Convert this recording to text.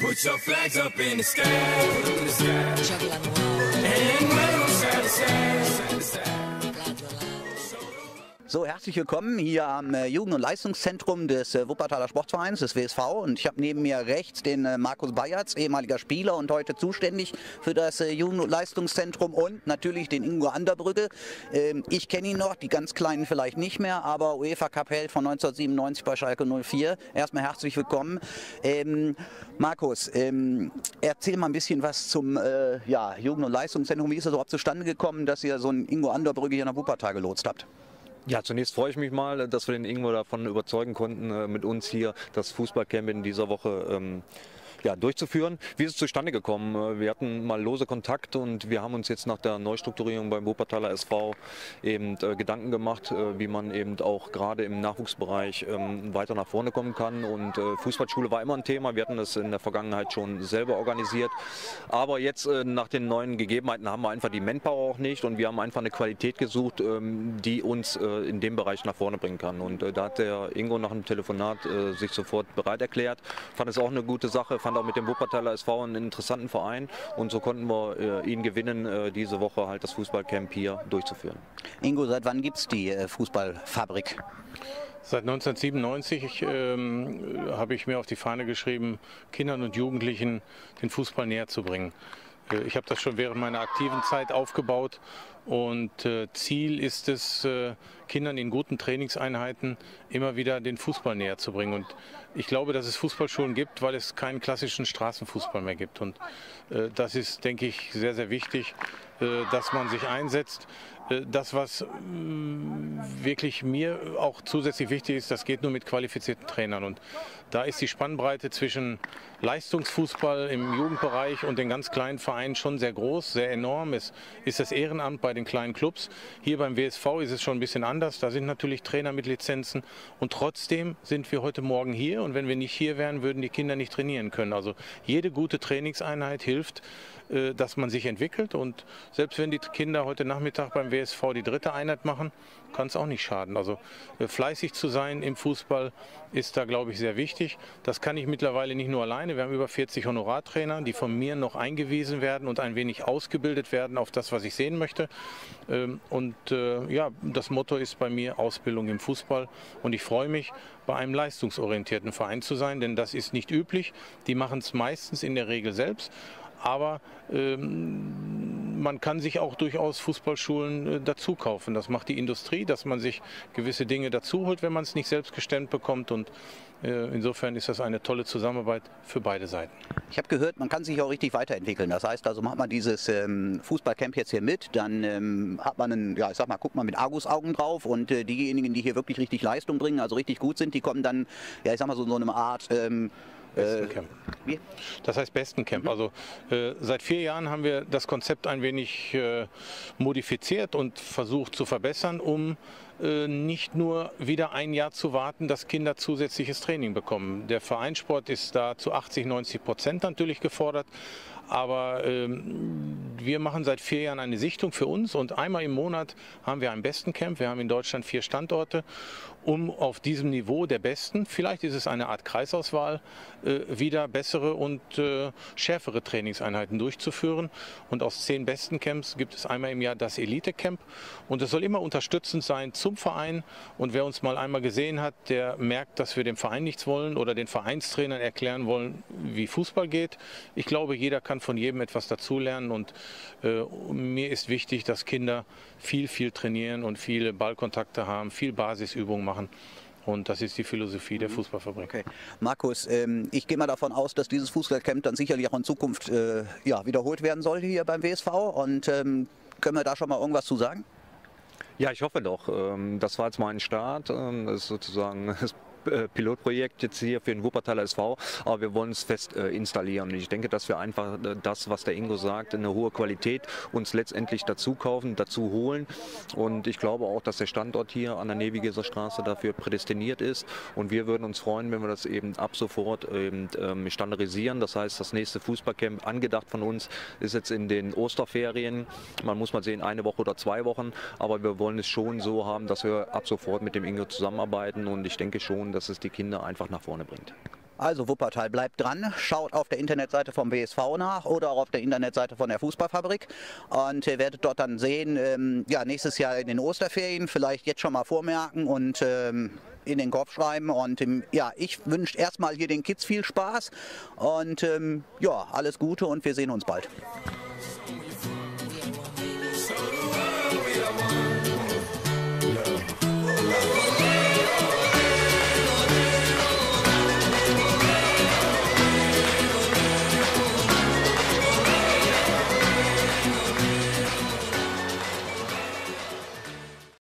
Put your flags up in the sky, put 'em in the sky. And wave 'em side to side, side to side. So, herzlich willkommen hier am Jugend- und Leistungszentrum des Wuppertaler Sportvereins, des WSV. Und ich habe neben mir rechts den Markus Bayertz, ehemaliger Spieler und heute zuständig für das Jugend- und Leistungszentrum, und natürlich den Ingo Anderbrügge. Ich kenne ihn noch, die ganz Kleinen vielleicht nicht mehr, aber UEFA-Cup-Held von 1997 bei Schalke 04. Erstmal herzlich willkommen. Markus, erzähl mal ein bisschen was zum Jugend- und Leistungszentrum. Wie ist es überhaupt zustande gekommen, dass ihr so einen Ingo Anderbrügge hier nach Wuppertal gelotst habt? Ja, zunächst freue ich mich mal, dass wir den Ingo davon überzeugen konnten, mit uns hier das Fußballcamp in dieser Woche durchzuführen. Wie ist es zustande gekommen? Wir hatten mal lose Kontakt und wir haben uns jetzt nach der Neustrukturierung beim Wuppertaler SV eben Gedanken gemacht, wie man eben auch gerade im Nachwuchsbereich weiter nach vorne kommen kann. Und Fußballschule war immer ein Thema. Wir hatten das in der Vergangenheit schon selber organisiert. Aber jetzt nach den neuen Gegebenheiten haben wir einfach die Manpower auch nicht und wir haben einfach eine Qualität gesucht, die uns in dem Bereich nach vorne bringen kann. Und da hat der Ingo nach einem Telefonat sich sofort bereit erklärt. Fand es auch eine gute Sache, fand auch mit dem Wuppertaler SV einen interessanten Verein und so konnten wir ihn gewinnen, diese Woche halt das Fußballcamp hier durchzuführen. Ingo, seit wann gibt es die Fußballfabrik? Seit 1997 habe ich mir auf die Fahne geschrieben, Kindern und Jugendlichen den Fußball näher zu bringen. Ich habe das schon während meiner aktiven Zeit aufgebaut und Ziel ist es, Kindern in guten Trainingseinheiten immer wieder den Fußball näher zu bringen. Und ich glaube, dass es Fußballschulen gibt, weil es keinen klassischen Straßenfußball mehr gibt. Und das ist, denke ich, sehr, sehr wichtig, dass man sich einsetzt. Das, was wirklich mir auch zusätzlich wichtig ist, das geht nur mit qualifizierten Trainern. Und da ist die Spannbreite zwischen Leistungsfußball im Jugendbereich und den ganz kleinen Vereinen schon sehr groß, sehr enorm. Es ist das Ehrenamt bei den kleinen Clubs. Hier beim WSV ist es schon ein bisschen anders. Da sind natürlich Trainer mit Lizenzen. Und trotzdem sind wir heute Morgen hier. Und wenn wir nicht hier wären, würden die Kinder nicht trainieren können. Also jede gute Trainingseinheit hilft, dass man sich entwickelt. Und selbst wenn die Kinder heute Nachmittag beim WSV die dritte Einheit machen, kann es auch nicht schaden. Also fleißig zu sein im Fußball ist da, glaube ich, sehr wichtig. Das kann ich mittlerweile nicht nur alleine. Wir haben über 40 Honorartrainer, die von mir noch eingewiesen werden und ein wenig ausgebildet werden auf das, was ich sehen möchte. Das Motto ist bei mir Ausbildung im Fußball. Und ich freue mich, bei einem leistungsorientierten Verein zu sein, denn das ist nicht üblich. Die machen es meistens in der Regel selbst. Aber man kann sich auch durchaus Fußballschulen dazu kaufen. Das macht die Industrie, dass man sich gewisse Dinge dazu holt, wenn man es nicht selbst gestemmt bekommt. Und insofern ist das eine tolle Zusammenarbeit für beide Seiten. Ich habe gehört, man kann sich auch richtig weiterentwickeln. Das heißt also, macht man dieses Fußballcamp jetzt hier mit, dann hat man guckt man mit Argusaugen drauf und diejenigen, die hier wirklich richtig Leistung bringen, also richtig gut sind, die kommen dann, so eine Art Bestencamp. Wie? Das heißt Bestencamp. Also seit 4 Jahren haben wir das Konzept ein wenig modifiziert und versucht zu verbessern, um nicht nur wieder ein Jahr zu warten, dass Kinder zusätzliches Training bekommen. Der Vereinssport ist da zu 80–90% natürlich gefordert. Aber wir machen seit 4 Jahren eine Sichtung für uns und einmal im Monat haben wir ein Bestencamp. Wir haben in Deutschland 4 Standorte, um auf diesem Niveau der Besten, vielleicht ist es eine Art Kreisauswahl, wieder bessere und schärfere Trainingseinheiten durchzuführen. Und aus 10 Bestencamps gibt es einmal im Jahr das Elitecamp. Und es soll immer unterstützend sein zum Verein. Und wer uns mal einmal gesehen hat, der merkt, dass wir dem Verein nichts wollen oder den Vereinstrainern erklären wollen, wie Fußball geht. Ich glaube, jeder kann von jedem etwas dazulernen und mir ist wichtig, dass Kinder viel trainieren und viele Ballkontakte haben, viel Basisübungen machen. Und das ist die Philosophie der Fußballfabrik. Okay. Markus, ich gehe mal davon aus, dass dieses Fußballcamp dann sicherlich auch in Zukunft wiederholt werden soll hier beim WSV. Und können wir da schon mal irgendwas zu sagen? Ja, ich hoffe doch. Das war jetzt mal ein Start. Das ist sozusagen das Pilotprojekt jetzt hier für den Wuppertaler SV, aber wir wollen es fest installieren. Und ich denke, dass wir einfach das, was der Ingo sagt, eine hohe Qualität uns letztendlich dazu kaufen, dazu holen. Und ich glaube auch, dass der Standort hier an der Nevigeser Straße dafür prädestiniert ist. Und wir würden uns freuen, wenn wir das eben ab sofort eben standardisieren. Das heißt, das nächste Fußballcamp, angedacht von uns, ist jetzt in den Osterferien. Man muss mal sehen, 1 Woche oder 2 Wochen. Aber wir wollen es schon so haben, dass wir ab sofort mit dem Ingo zusammenarbeiten. Und ich denke schon, dass es die Kinder einfach nach vorne bringt. Also Wuppertal, bleibt dran, schaut auf der Internetseite vom WSV nach oder auch auf der Internetseite von der Fußballfabrik und ihr werdet dort dann sehen, ja, nächstes Jahr in den Osterferien, vielleicht jetzt schon mal vormerken und in den Kopf schreiben und ja, ich wünsche erstmal hier den Kids viel Spaß und ja, alles Gute und wir sehen uns bald.